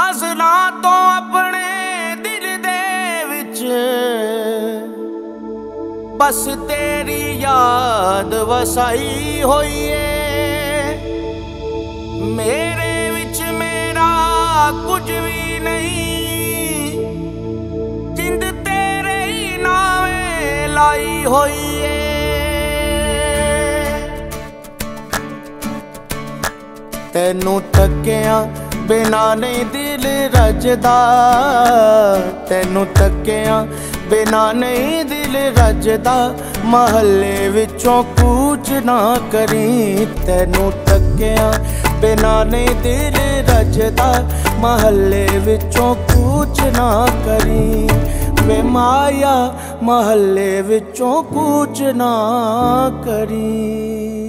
Aslan ਤੋਂ ਆਪਣੇ ਦਿਲ ਦੇ ਵਿੱਚ ਬਸ ਤੇਰੀ ਯਾਦ ਵਸਾਈ ਹੋਈ ਏ। ਮੇਰੇ ਵਿੱਚ ਮੇਰਾ ਕੁਝ ਵੀ ਨਹੀਂ, ਜਿੰਦ ਤੇਰੇ ਹੀ ਨਾਵੇਂ ਲਾਈ ਹੋਈ ਏ। ਤੈਨੂੰ ਤੱਕਿਆ ਬਿਨਾ नहीं दिल रजदा, तैनू तक्किया बिना नहीं दिल रजदा। महल्ले विचों कूच ना करी, तैनू तक्किया बिना नहीं दिल रजदा। महल्ले विचों कूच ना करी वे माया, महल्ले विचों कूच ना करी।